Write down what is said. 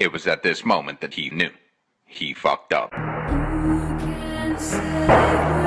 It was at this moment that he knew. He fucked up. Who can say